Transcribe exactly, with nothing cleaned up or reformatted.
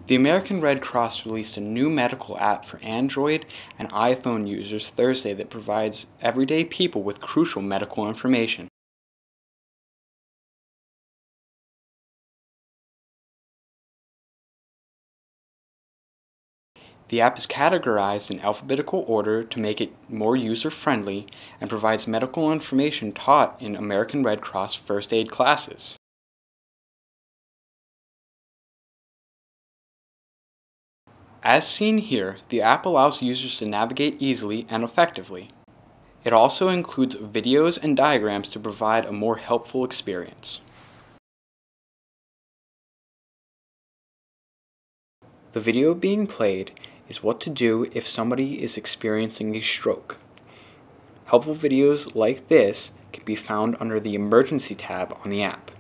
The American Red Cross released a new medical app for Android and iPhone users Thursday that provides everyday people with crucial medical information. The app is categorized in alphabetical order to make it more user-friendly and provides medical information taught in American Red Cross first aid classes. As seen here, the app allows users to navigate easily and effectively. It also includes videos and diagrams to provide a more helpful experience. The video being played is what to do if somebody is experiencing a stroke. Helpful videos like this can be found under the Emergency tab on the app.